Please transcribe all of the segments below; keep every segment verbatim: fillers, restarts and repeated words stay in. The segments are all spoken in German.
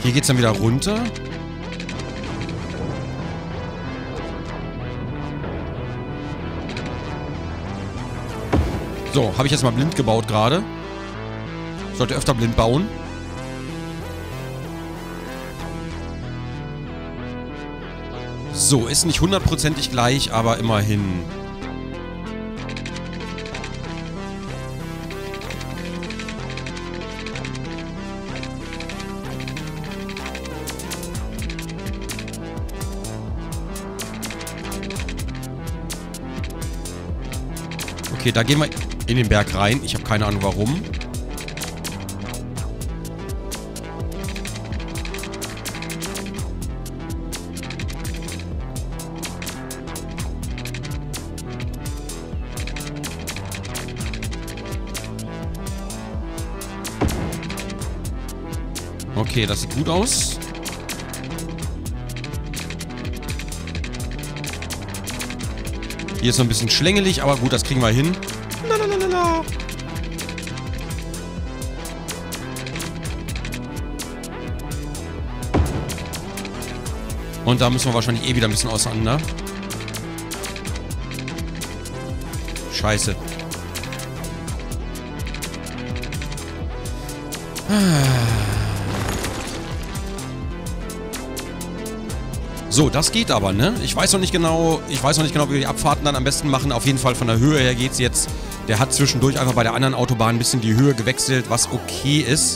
Hier geht's dann wieder runter. So, habe ich jetzt mal blind gebaut gerade. Sollte öfter blind bauen. So, ist nicht hundertprozentig gleich, aber immerhin. Okay, da gehen wir in den Berg rein. Ich habe keine Ahnung warum. Okay, das sieht gut aus. Hier ist noch ein bisschen schlängelig, aber gut, das kriegen wir hin. Lalalala. Und da müssen wir wahrscheinlich eh wieder ein bisschen auseinander. Scheiße. So, das geht aber, ne? Ich weiß noch nicht genau, ich weiß noch nicht genau, wie wir die Abfahrten dann am besten machen. Auf jeden Fall von der Höhe her geht's jetzt. Der hat zwischendurch einfach bei der anderen Autobahn ein bisschen die Höhe gewechselt, was okay ist.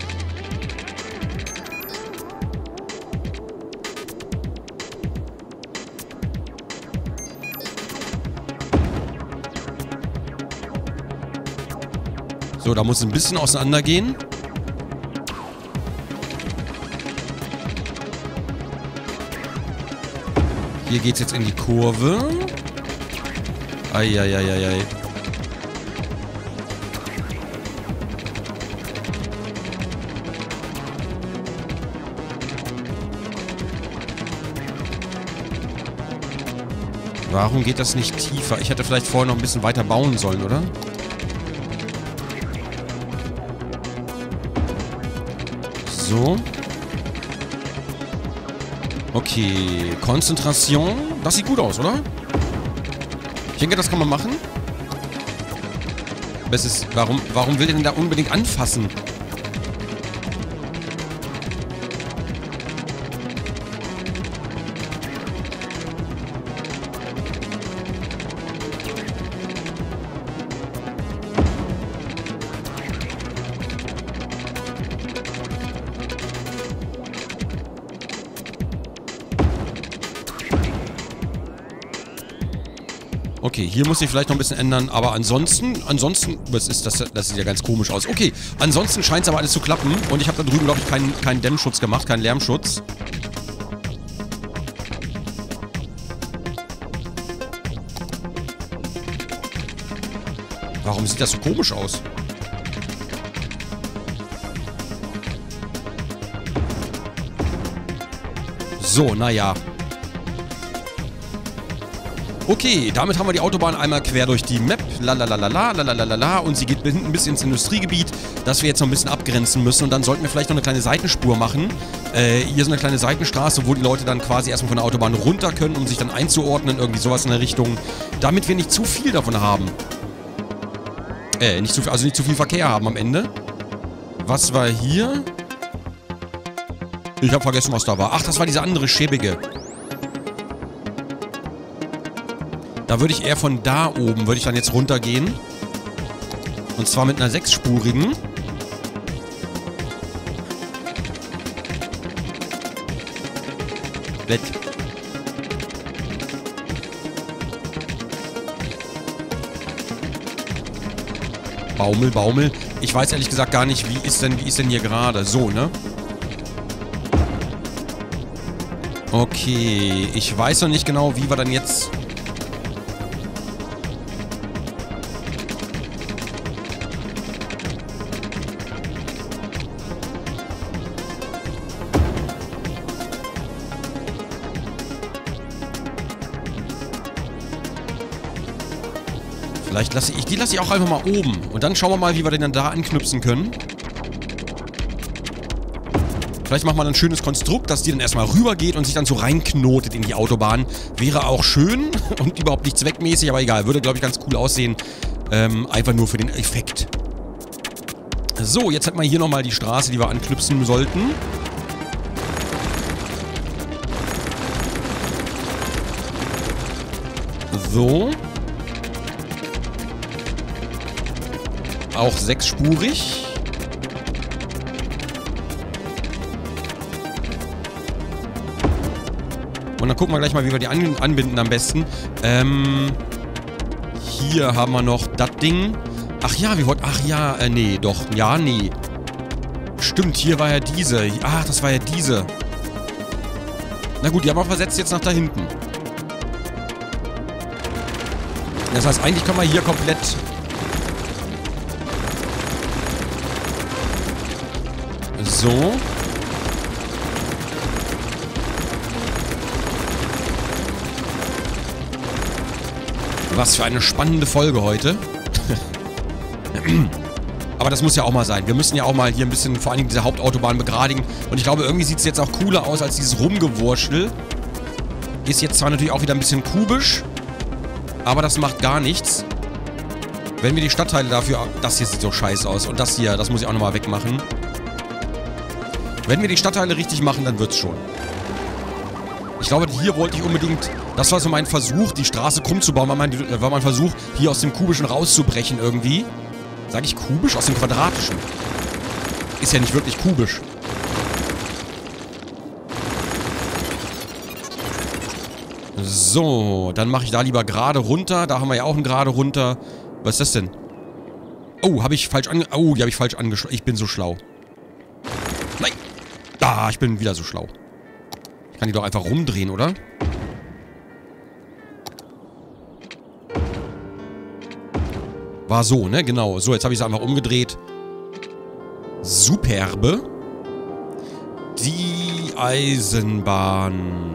So, da muss es ein bisschen auseinander gehen. Hier geht's jetzt in die Kurve. Eieieiei. Warum geht das nicht tiefer? Ich hätte vielleicht vorher noch ein bisschen weiter bauen sollen, oder? So. Okay, Konzentration. Das sieht gut aus, oder? Ich denke, das kann man machen. Aber es ist, warum, warum will der denn da unbedingt anfassen? Okay, hier muss ich vielleicht noch ein bisschen ändern, aber ansonsten, ansonsten, was ist das, das sieht ja ganz komisch aus. Okay, ansonsten scheint es aber alles zu klappen und ich habe da drüben, glaube ich, keinen, keinen Dämmschutz gemacht, keinen Lärmschutz. Warum sieht das so komisch aus? So, naja. Okay, damit haben wir die Autobahn einmal quer durch die Map. Lalalala, lalalala. Und sie geht hinten bis ins Industriegebiet, das wir jetzt noch ein bisschen abgrenzen müssen. Und dann sollten wir vielleicht noch eine kleine Seitenspur machen. Äh, hier ist eine kleine Seitenstraße, wo die Leute dann quasi erstmal von der Autobahn runter können, um sich dann einzuordnen. Irgendwie sowas in der Richtung. Damit wir nicht zu viel davon haben. Äh, nicht zu viel, also nicht zu viel Verkehr haben am Ende. Was war hier? Ich habe vergessen, was da war. Ach, das war diese andere schäbige. Da würde ich eher von da oben, würde ich dann jetzt runtergehen. Und zwar mit einer sechsspurigen. Weg. Baumel, Baumel. Ich weiß ehrlich gesagt gar nicht, wie ist denn, wie ist denn hier gerade? So, ne? Okay, ich weiß noch nicht genau, wie wir dann jetzt... Vielleicht lasse ich... Die lasse ich auch einfach mal oben. Und dann schauen wir mal, wie wir den dann da anknüpfen können. Vielleicht macht man ein schönes Konstrukt, dass die dann erstmal rüber geht und sich dann so reinknotet in die Autobahn. Wäre auch schön und überhaupt nicht zweckmäßig, aber egal. Würde, glaube ich, ganz cool aussehen. Ähm, einfach nur für den Effekt. So, jetzt hätten wir hier nochmal die Straße, die wir anknüpfen sollten. So. Auch sechsspurig. Und dann gucken wir gleich mal, wie wir die an anbinden am besten. Ähm, hier haben wir noch das Ding. Ach ja, wir wollten... Ach ja, äh, nee, doch. Ja, nee. Stimmt, hier war ja diese. Ach, das war ja diese. Na gut, die haben wir versetzt jetzt nach da hinten. Das heißt, eigentlich können wir hier komplett... So. Was für eine spannende Folge heute. Aber das muss ja auch mal sein. Wir müssen ja auch mal hier ein bisschen vor allen Dingen diese Hauptautobahn begradigen. Und ich glaube, irgendwie sieht es jetzt auch cooler aus als dieses Rumgewurschtel. Ist jetzt zwar natürlich auch wieder ein bisschen kubisch, aber das macht gar nichts. Wenn wir die Stadtteile dafür... Das hier sieht so scheiße aus. Und das hier, das muss ich auch nochmal wegmachen. Wenn wir die Stadtteile richtig machen, dann wird's schon. Ich glaube, hier wollte ich unbedingt... Das war so mein Versuch, die Straße krumm zu bauen. War mein, war mein Versuch, hier aus dem Kubischen rauszubrechen irgendwie. Sag ich kubisch? Aus dem Quadratischen. Ist ja nicht wirklich kubisch. So, dann mache ich da lieber gerade runter. Da haben wir ja auch einen gerade runter. Was ist das denn? Oh, habe ich falsch ange... Oh, die habe ich falsch angeschlossen. Ich bin so schlau. Nein! Da, ich bin wieder so schlau. Ich kann die doch einfach rumdrehen, oder? War so, ne? Genau. So, jetzt habe ich es einfach umgedreht. Superbe. Die Eisenbahn.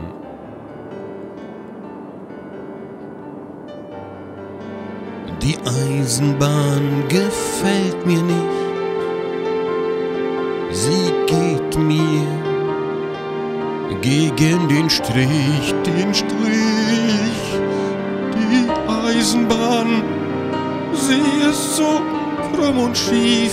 Die Eisenbahn gefällt mir nicht. Sie geht mir gegen den Strich, den Strich. Die Eisenbahn, sie ist so krumm und schief,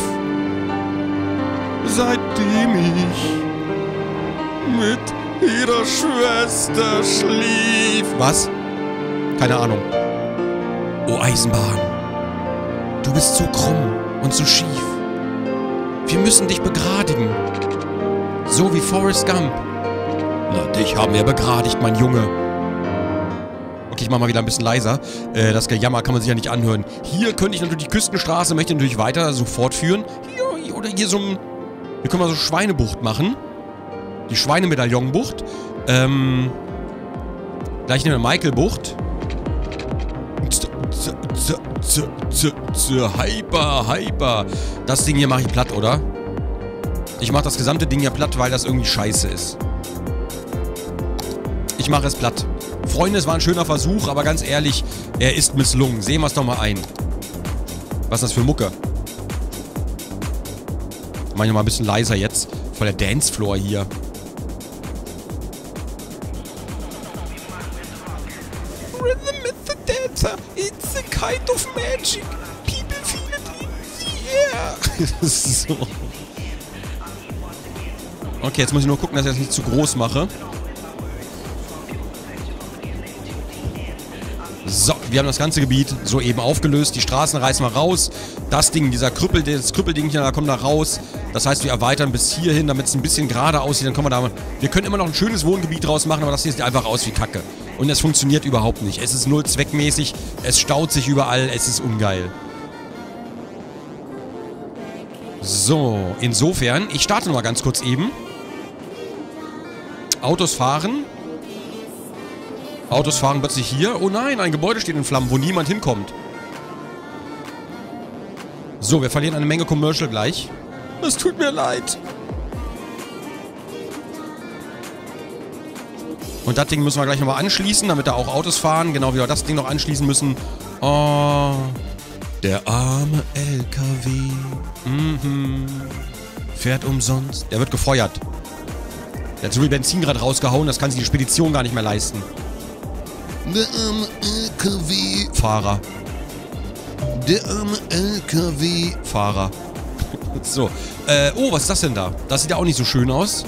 seitdem ich mit ihrer Schwester schlief. Was? Keine Ahnung. Oh Eisenbahn, du bist so krumm und so schief. Wir müssen dich begradigen. So wie Forrest Gump. Na, dich haben wir begradigt, mein Junge. Okay, ich mach mal wieder ein bisschen leiser. Äh, das Gejammer kann man sich ja nicht anhören. Hier könnte ich natürlich die Küstenstraße, möchte natürlich weiter so fortführen. Hier, oder hier so ein... Hier können wir so Schweinebucht machen. Die Schweinemedaillonbucht. Ähm... Gleich nehmen wir Michael-Bucht. Hyper, hyper. Das Ding hier mache ich platt, oder? Ich mache das gesamte Ding hier platt, weil das irgendwie scheiße ist. Ich mache es platt. Freunde, es war ein schöner Versuch, aber ganz ehrlich, er ist misslungen. Sehen wir es doch mal ein. Was ist das für Mucke? Mach ich noch mal ein bisschen leiser jetzt. Voll der Dancefloor hier. Rhythm is the dancer. It's a kind of magic. People feel it in the air. So. Okay, jetzt muss ich nur gucken, dass ich das nicht zu groß mache. So, wir haben das ganze Gebiet soeben aufgelöst. Die Straßen reißen wir raus. Das Ding, dieser Krüppel, das Krüppelding hier, da kommt da raus. Das heißt, wir erweitern bis hierhin, damit es ein bisschen gerade aussieht. Dann kommen wir da... Wir können immer noch ein schönes Wohngebiet draus machen, aber das hier sieht einfach aus wie Kacke. Und es funktioniert überhaupt nicht. Es ist null zweckmäßig. Es staut sich überall. Es ist ungeil. So, insofern, ich starte noch mal ganz kurz eben. Autos fahren. Autos fahren plötzlich hier. Oh nein, ein Gebäude steht in Flammen, wo niemand hinkommt. So, wir verlieren eine Menge Commercial gleich. Es tut mir leid. Und das Ding müssen wir gleich nochmal anschließen, damit da auch Autos fahren. Genau wie wir das Ding noch anschließen müssen. Oh, der arme L K W. Mhm. Fährt umsonst. Der wird gefeuert. Der hat so viel Benzin gerade rausgehauen, das kann sich die Spedition gar nicht mehr leisten. Der arme L K W-Fahrer. Der arme L K W-Fahrer. So. Äh, oh, was ist das denn da? Das sieht ja auch nicht so schön aus.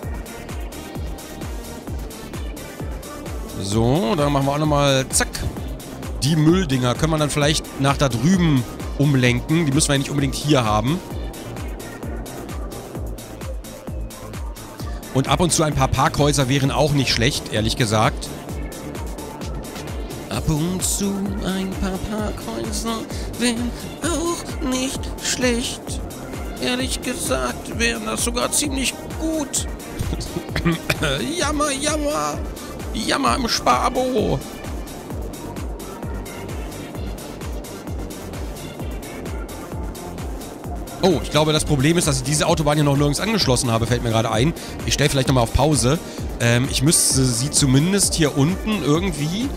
So, dann machen wir auch nochmal, zack. Die Mülldinger können wir dann vielleicht nach da drüben umlenken. Die müssen wir ja nicht unbedingt hier haben. Und ab und zu ein paar Parkhäuser wären auch nicht schlecht, ehrlich gesagt. Ab und zu ein paar Parkhäuser wären auch nicht schlecht. Ehrlich gesagt wären das sogar ziemlich gut. Jammer, jammer. Jammer im Spabo. Oh, ich glaube, das Problem ist, dass ich diese Autobahn hier noch nirgends angeschlossen habe, fällt mir gerade ein. Ich stelle vielleicht nochmal auf Pause. Ähm, ich müsste sie zumindest hier unten irgendwie...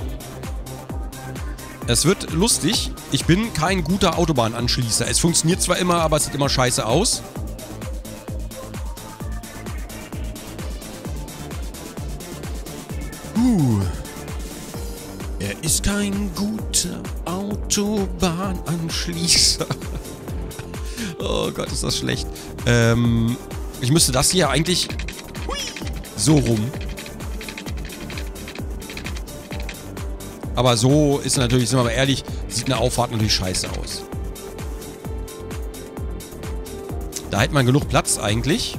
Es wird lustig. Ich bin kein guter Autobahnanschließer. Es funktioniert zwar immer, aber es sieht immer scheiße aus. Uh. Er ist kein guter Autobahnanschließer. Oh Gott, ist das schlecht. Ähm, ich müsste das hier eigentlich so rum. Aber so ist natürlich, sind wir mal ehrlich, sieht eine Auffahrt natürlich scheiße aus. Da hätte man genug Platz eigentlich.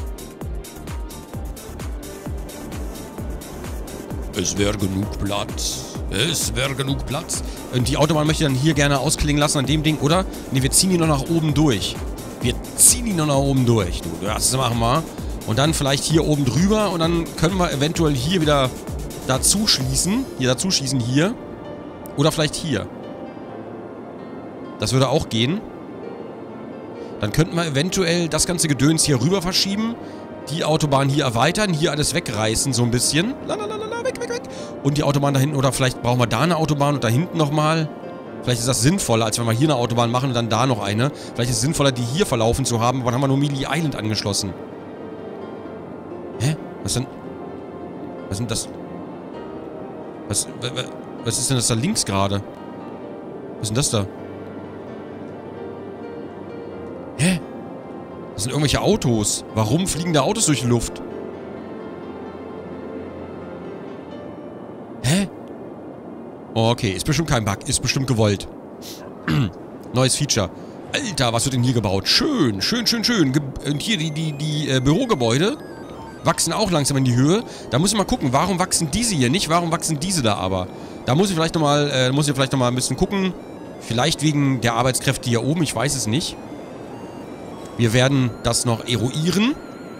Es wäre genug Platz. Es wäre genug Platz. Und die Autobahn möchte ich dann hier gerne ausklingen lassen an dem Ding, oder? Ne, wir ziehen die noch nach oben durch. Wir ziehen die noch nach oben durch, du. Das machen wir. Und dann vielleicht hier oben drüber und dann können wir eventuell hier wieder dazu schließen. Hier dazu schießen, hier. Oder vielleicht hier. Das würde auch gehen. Dann könnten wir eventuell das ganze Gedöns hier rüber verschieben. Die Autobahn hier erweitern. Hier alles wegreißen, so ein bisschen. Lalalala, weg, weg, weg. Und die Autobahn da hinten. Oder vielleicht brauchen wir da eine Autobahn und da hinten nochmal. Vielleicht ist das sinnvoller, als wenn wir hier eine Autobahn machen und dann da noch eine. Vielleicht ist es sinnvoller, die hier verlaufen zu haben. Aber dann haben wir nur Mealy Island angeschlossen. Hä? Was denn? Was sind das? Was, was ist denn das da links gerade? Was ist denn das da? Hä? Das sind irgendwelche Autos. Warum fliegen da Autos durch die Luft? Hä? Oh, okay. Ist bestimmt kein Bug. Ist bestimmt gewollt. Neues Feature. Alter, was wird denn hier gebaut? Schön, schön, schön, schön. Ge Und hier die, die, die äh, Bürogebäude wachsen auch langsam in die Höhe. Da muss ich mal gucken, warum wachsen diese hier nicht? Warum wachsen diese da aber? Da muss ich vielleicht nochmal, äh, muss ich vielleicht nochmal ein bisschen gucken. Vielleicht wegen der Arbeitskräfte hier oben, ich weiß es nicht. Wir werden das noch eruieren.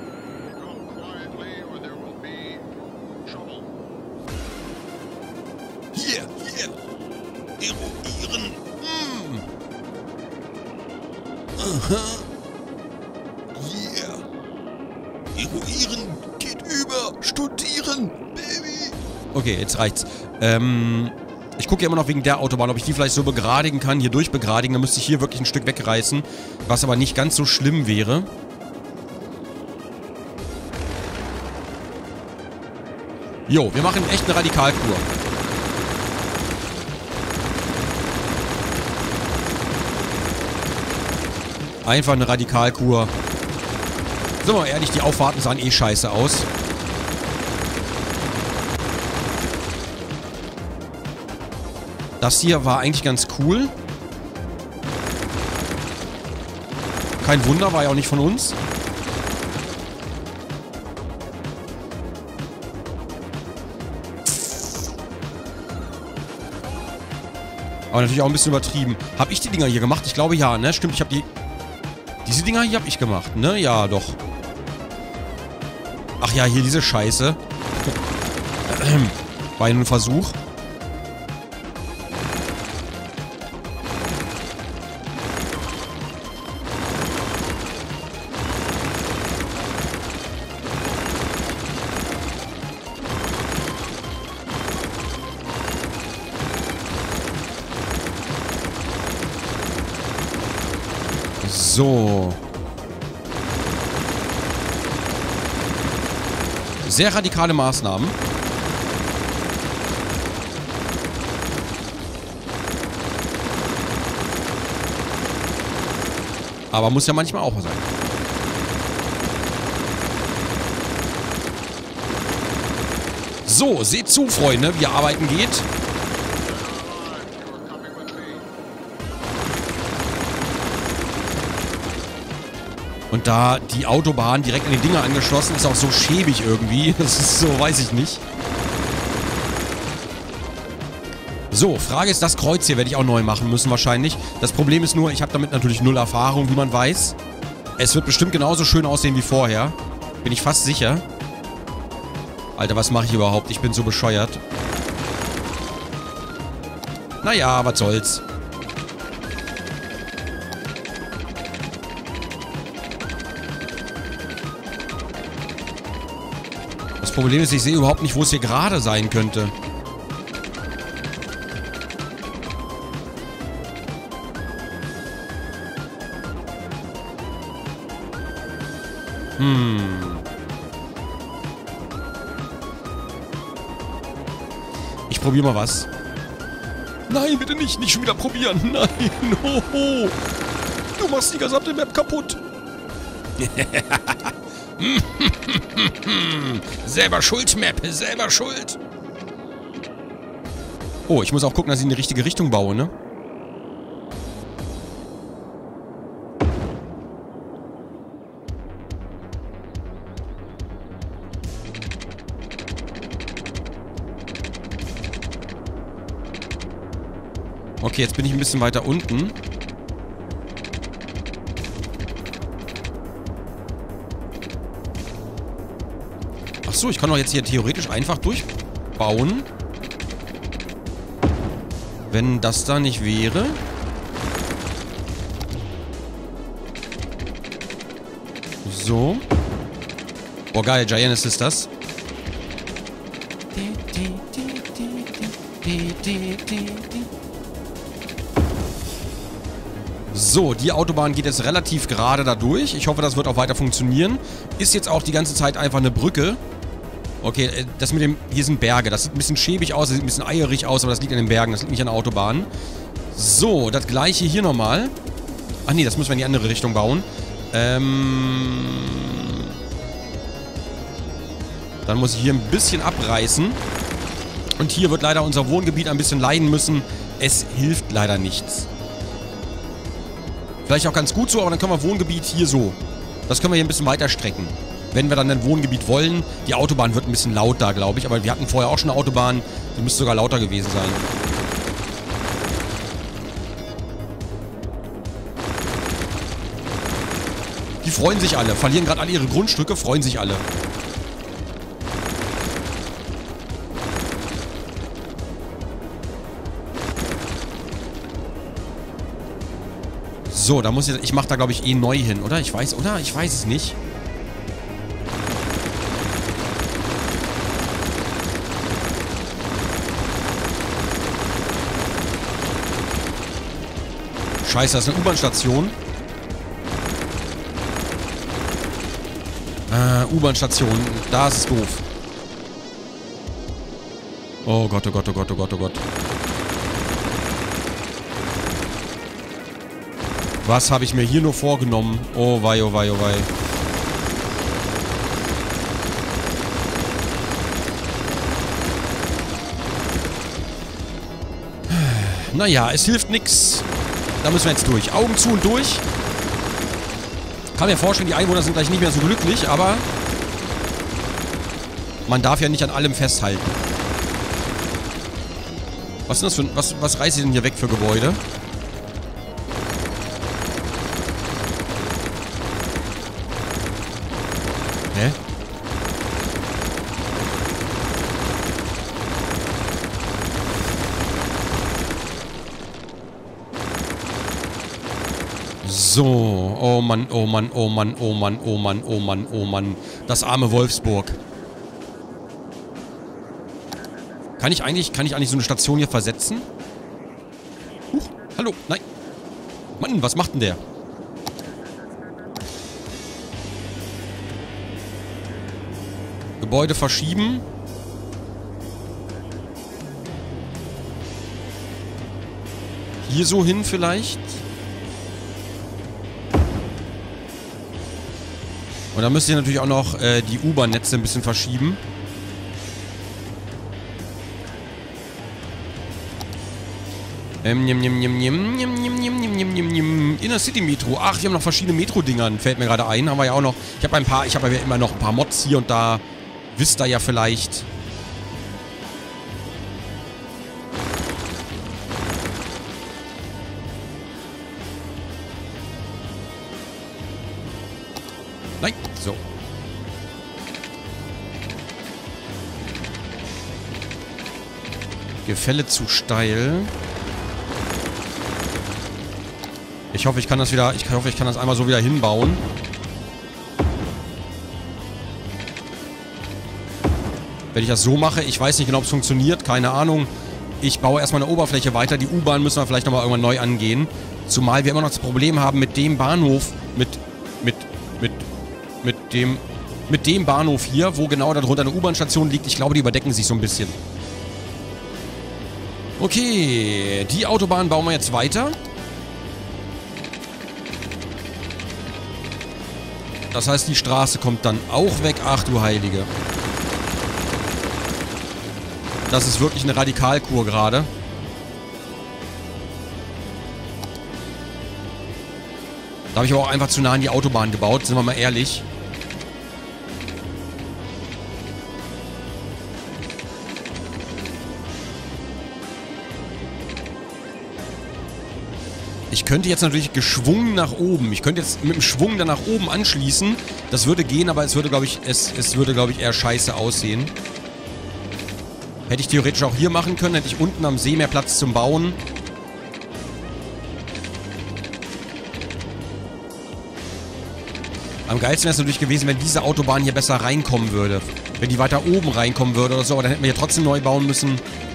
Hier, hier. Eruieren. Hm. Aha. Yeah. Eruieren geht über. Studieren, Baby. Okay, jetzt reicht's. Ähm... Ich gucke ja immer noch wegen der Autobahn, ob ich die vielleicht so begradigen kann, hier durchbegradigen. Dann müsste ich hier wirklich ein Stück wegreißen, was aber nicht ganz so schlimm wäre. Jo, wir machen echt eine Radikalkur. Einfach eine Radikalkur. Sind wir mal ehrlich, die Auffahrten sahen eh scheiße aus. Das hier war eigentlich ganz cool. Kein Wunder, war ja auch nicht von uns. Aber natürlich auch ein bisschen übertrieben. Habe ich die Dinger hier gemacht? Ich glaube ja, ne? Stimmt, ich habe die... Diese Dinger hier habe ich gemacht, ne? Ja, doch. Ach ja, hier diese Scheiße. War ja nur ein Versuch. So. Sehr radikale Maßnahmen. Aber muss ja manchmal auch sein. So, seht zu, Freunde, wie arbeiten geht. Und da die Autobahn direkt an die Dinger angeschlossen ist, auch so schäbig irgendwie. Das ist so, weiß ich nicht. So, Frage ist, das Kreuz hier werde ich auch neu machen müssen wahrscheinlich. Das Problem ist nur, ich habe damit natürlich null Erfahrung, wie man weiß. Es wird bestimmt genauso schön aussehen wie vorher. Bin ich fast sicher. Alter, was mache ich überhaupt? Ich bin so bescheuert. Naja, was soll's. Das Problem ist, ich sehe überhaupt nicht, wo es hier gerade sein könnte. Hm. Ich probiere mal was. Nein, bitte nicht. Nicht schon wieder probieren. Nein. Oh, oh. Du machst die gesamte Map kaputt. Selber schuld, Map. Selber schuld. Oh, ich muss auch gucken, dass ich in die richtige Richtung baue, ne? Okay, jetzt bin ich ein bisschen weiter unten. Ach so, ich kann doch jetzt hier theoretisch einfach durchbauen. Wenn das da nicht wäre. So. Oh geil, Giannis ist das. So, die Autobahn geht jetzt relativ gerade da durch. Ich hoffe, das wird auch weiter funktionieren. Ist jetzt auch die ganze Zeit einfach eine Brücke. Okay, das mit dem... Hier sind Berge. Das sieht ein bisschen schäbig aus, das sieht ein bisschen eierig aus, aber das liegt an den Bergen, das liegt nicht an der Autobahn. So, das gleiche hier nochmal. Ach nee, das müssen wir in die andere Richtung bauen. Ähm... Dann muss ich hier ein bisschen abreißen. Und hier wird leider unser Wohngebiet ein bisschen leiden müssen. Es hilft leider nichts. Vielleicht auch ganz gut so, aber dann können wir Wohngebiet hier so. Das können wir hier ein bisschen weiter strecken. Wenn wir dann ein Wohngebiet wollen. Die Autobahn wird ein bisschen laut da, glaube ich. Aber wir hatten vorher auch schon eine Autobahn. Die müsste sogar lauter gewesen sein. Die freuen sich alle. Verlieren gerade alle ihre Grundstücke, freuen sich alle. So, da muss ich... Ich mache da, glaube ich, eh neu hin, oder? Ich weiß, oder? Ich weiß es nicht. Scheiße, das ist eine U-Bahn-Station. Äh, U-Bahn-Station. Da ist es doof. Oh Gott, oh Gott, oh Gott, oh Gott, oh Gott. Was habe ich mir hier nur vorgenommen? Oh wei, oh wei, oh wei. Naja, es hilft nichts. Da müssen wir jetzt durch. Augen zu und durch. Kann mir vorstellen, die Einwohner sind gleich nicht mehr so glücklich, aber man darf ja nicht an allem festhalten. Was ist das für ein... Was, was reißt ich denn hier weg für Gebäude? Hä? So, oh Mann, oh Mann, oh Mann, oh Mann, oh Mann, oh Mann, oh Mann. Das arme Wolfsburg. Kann ich eigentlich, kann ich eigentlich so eine Station hier versetzen? Huch, hallo, nein. Mann, was macht denn der? Gebäude verschieben. Hier so hin vielleicht. Und dann müsst ihr natürlich auch noch äh, die U-Bahn-Netze ein bisschen verschieben. Ähm, nimm, nimm, nimm, nimm, nimm, nimm, nimm, nimm, nimm, nimm. Inner City Metro. Ach, wir haben noch verschiedene Metro-Dingern. Fällt mir gerade ein. Haben wir ja auch noch. Ich habe ein paar, ich habe ja immer noch ein paar Mods hier und da. Wisst ihr ja vielleicht. Nein, so. Gefälle zu steil. Ich hoffe, ich kann das wieder, ich hoffe, ich kann das einmal so wieder hinbauen. Wenn ich das so mache, ich weiß nicht genau, ob es funktioniert, keine Ahnung. Ich baue erstmal eine Oberfläche weiter. Die U-Bahn müssen wir vielleicht nochmal irgendwann neu angehen. Zumal wir immer noch das Problem haben mit dem Bahnhof, mit, mit, mit, mit dem, mit dem Bahnhof hier, wo genau darunter eine U-Bahn-Station liegt. Ich glaube, die überdecken sich so ein bisschen. Okay, die Autobahn bauen wir jetzt weiter. Das heißt, die Straße kommt dann auch weg. Ach du Heilige. Das ist wirklich eine Radikalkur gerade. Da habe ich aber auch einfach zu nah an die Autobahn gebaut, sind wir mal ehrlich. Ich könnte jetzt natürlich geschwungen nach oben. Ich könnte jetzt mit dem Schwung dann nach oben anschließen. Das würde gehen, aber es würde, glaube ich, es, es würde, glaube ich, eher scheiße aussehen. Hätte ich theoretisch auch hier machen können, hätte ich unten am See mehr Platz zum Bauen. Am geilsten wäre es natürlich gewesen, wenn diese Autobahn hier besser reinkommen würde. Wenn die weiter oben reinkommen würde oder so, aber dann hätten wir hier trotzdem neu bauen müssen.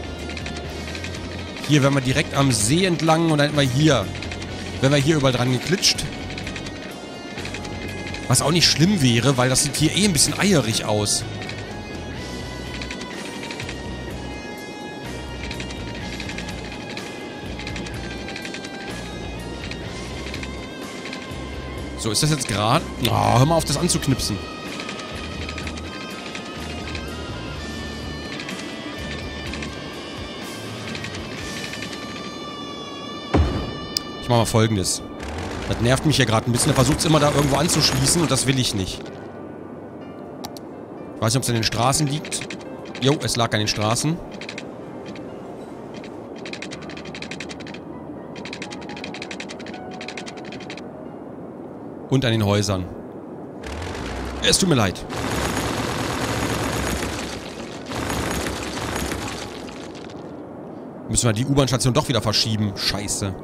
Hier wären wir direkt am See entlang und dann hätten wir hier, wären wir hier überall dran geklitscht. Was auch nicht schlimm wäre, weil das sieht hier eh ein bisschen eierig aus. So, ist das jetzt gerade? Oh, hör mal auf, das anzuknipsen. Ich mache mal Folgendes. Das nervt mich hier gerade ein bisschen. Er versucht es immer da irgendwo anzuschließen und das will ich nicht. Ich weiß nicht, ob es an den Straßen liegt. Jo, es lag an den Straßen. Und an den Häusern. Es tut mir leid. Müssen wir die U-Bahn-Station doch wieder verschieben. Scheiße.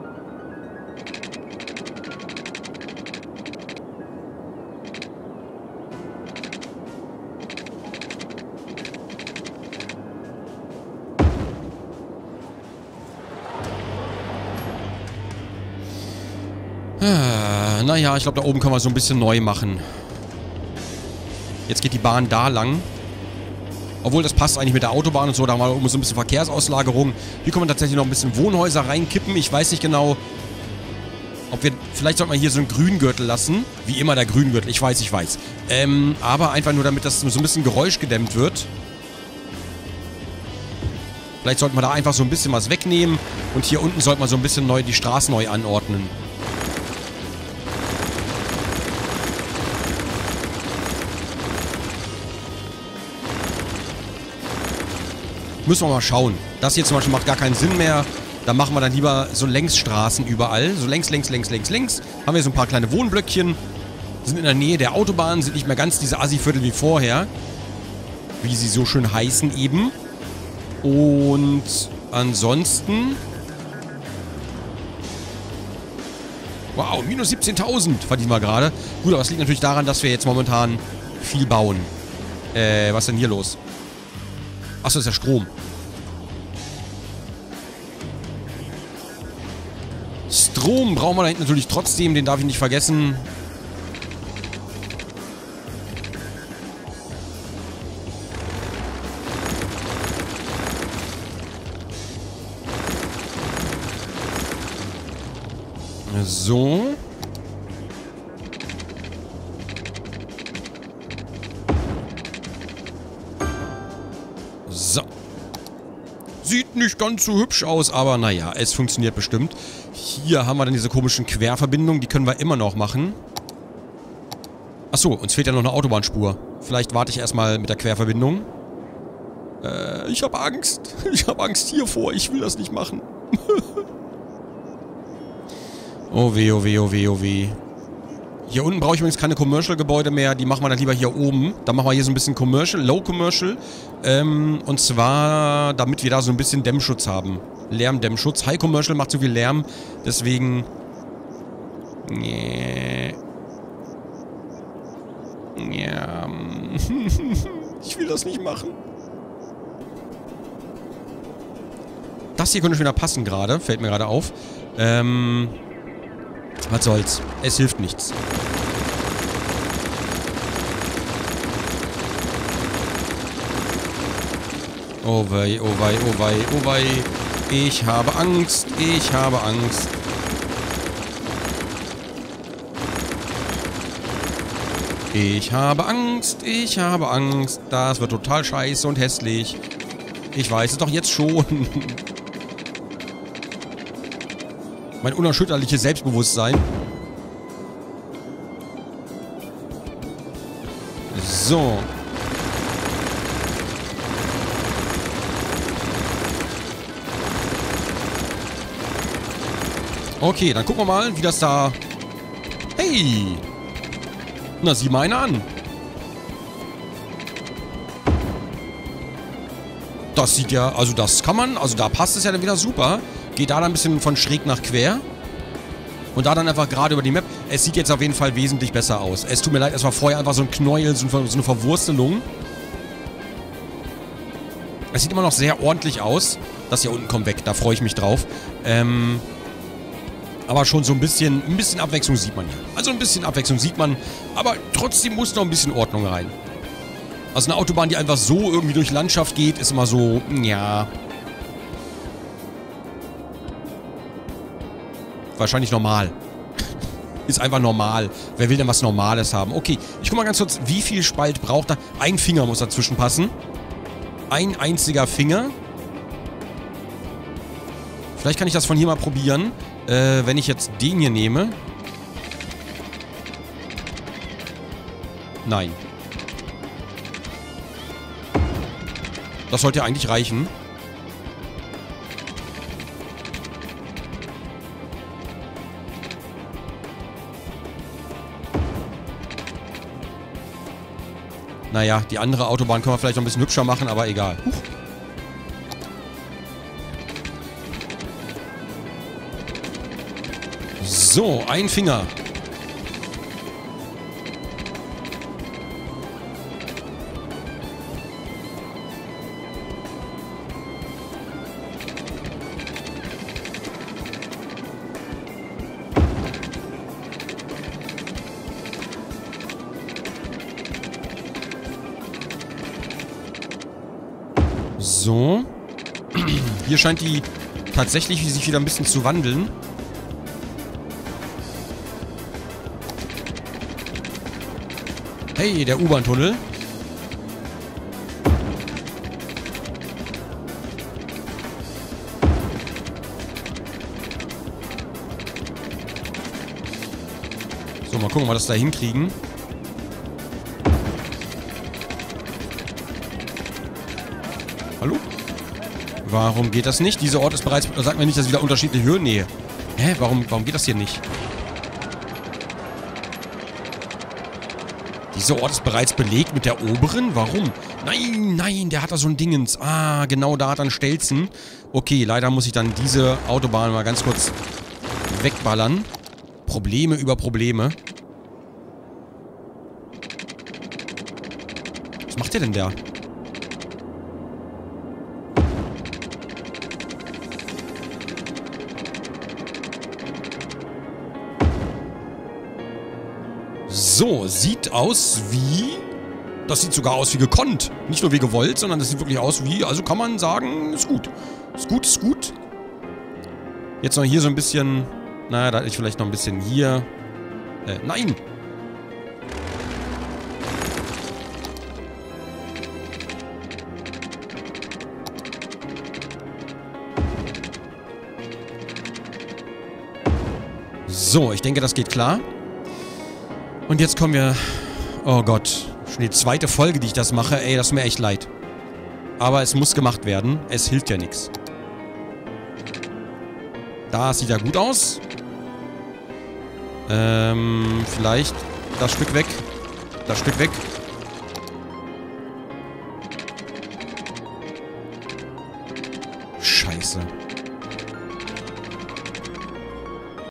Ah, naja, ich glaube, da oben können wir so ein bisschen neu machen. Jetzt geht die Bahn da lang. Obwohl, das passt eigentlich mit der Autobahn und so. Da haben wir oben so ein bisschen Verkehrsauslagerung. Hier können wir tatsächlich noch ein bisschen Wohnhäuser reinkippen. Ich weiß nicht genau, ob wir... Vielleicht sollten wir hier so einen Grüngürtel lassen. Wie immer der Grüngürtel. Ich weiß, ich weiß. Ähm, aber einfach nur, damit das so ein bisschen Geräusch gedämmt wird. Vielleicht sollten wir da einfach so ein bisschen was wegnehmen. Und hier unten sollten wir so ein bisschen neu die Straßen neu anordnen. Müssen wir mal schauen. Das hier zum Beispiel macht gar keinen Sinn mehr. Da machen wir dann lieber so Längsstraßen überall. So längs, längs, längs, längs, längs. Haben wir so ein paar kleine Wohnblöckchen. Sind in der Nähe der Autobahn. Sind nicht mehr ganz diese Assi-Viertel wie vorher. Wie sie so schön heißen eben. Und ansonsten... Wow, minus siebzehntausend verdienen wir gerade. Gut, aber das liegt natürlich daran, dass wir jetzt momentan viel bauen. Äh, was ist denn hier los? Achso, das ist der Strom. Strom brauchen wir da hinten natürlich trotzdem. Den darf ich nicht vergessen. So. So. Sieht nicht ganz so hübsch aus, aber naja, es funktioniert bestimmt. Hier haben wir dann diese komischen Querverbindungen, die können wir immer noch machen. Achso, uns fehlt ja noch eine Autobahnspur. Vielleicht warte ich erstmal mit der Querverbindung. Äh, ich habe Angst. Ich habe Angst hiervor. Ich will das nicht machen. Oh weh, oh weh, oh weh, oh weh. Hier unten brauche ich übrigens keine Commercial-Gebäude mehr. Die machen wir dann lieber hier oben. Dann machen wir hier so ein bisschen Commercial, Low Commercial. Ähm, und zwar, damit wir da so ein bisschen Dämmschutz haben. Lärmdämmschutz. High Commercial macht zu viel Lärm. Deswegen... Nee. Ja. Ich will das nicht machen. Das hier könnte schon wieder passen gerade. Fällt mir gerade auf. Ähm... Was soll's. Es hilft nichts. Oh wei, oh wei, oh wei, oh wei. Ich habe Angst. Ich habe Angst. Ich habe Angst. Ich habe Angst. Das wird total scheiße und hässlich. Ich weiß es doch jetzt schon. Mein unerschütterliches Selbstbewusstsein. So. Okay, dann gucken wir mal, wie das da... Hey! Na, sieh mal einer an. Das sieht ja... Also das kann man... Also da passt es ja dann wieder super. Geht da dann ein bisschen von schräg nach quer. Und da dann einfach gerade über die Map. Es sieht jetzt auf jeden Fall wesentlich besser aus. Es tut mir leid, es war vorher einfach so ein Knäuel, so eine Verwurstelung. Es sieht immer noch sehr ordentlich aus. Das hier unten kommt weg, da freue ich mich drauf. Ähm... Aber schon so ein bisschen, ein bisschen Abwechslung sieht man hier. Also ein bisschen Abwechslung sieht man, aber trotzdem muss noch ein bisschen Ordnung rein. Also eine Autobahn, die einfach so irgendwie durch Landschaft geht, ist immer so, ja... Wahrscheinlich normal. Ist einfach normal. Wer will denn was Normales haben? Okay, ich guck mal ganz kurz, wie viel Spalt braucht er? Ein Finger muss dazwischen passen. Ein einziger Finger. Vielleicht kann ich das von hier mal probieren. Äh, wenn ich jetzt den hier nehme. Nein. Das sollte ja eigentlich reichen. Naja, die andere Autobahn können wir vielleicht noch ein bisschen hübscher machen, aber egal. Huch. So, ein Finger. So. Hier scheint die tatsächlich sich wieder ein bisschen zu wandeln. Hey, der U-Bahn-Tunnel. So, mal gucken, ob wir das da hinkriegen. Hallo? Warum geht das nicht? Dieser Ort ist bereits... Sagt mir nicht, dass wieder unterschiedliche Höhen... Nee. Hä? Warum, warum geht das hier nicht? Dieser Ort ist bereits belegt mit der oberen? Warum? Nein, nein, der hat da so ein Dingens. Ah, genau da hat er einen Stelzen. Okay, leider muss ich dann diese Autobahn mal ganz kurz wegballern. Probleme über Probleme. Was macht der denn da? So, sieht aus wie... Das sieht sogar aus wie gekonnt. Nicht nur wie gewollt, sondern das sieht wirklich aus wie... Also kann man sagen, ist gut. Ist gut, ist gut. Jetzt noch hier so ein bisschen Na, da hätte ich vielleicht noch ein bisschen hier. Äh, nein! So, ich denke, das geht klar. Und jetzt kommen wir... Oh Gott. Schon die zweite Folge, die ich das mache. Ey, das tut mir echt leid. Aber es muss gemacht werden. Es hilft ja nichts. Da sieht ja gut aus. Ähm, vielleicht das Stück weg. Das Stück weg. Scheiße.